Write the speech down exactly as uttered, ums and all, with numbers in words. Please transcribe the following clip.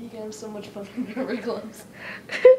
You can have so much fun with rubber gloves.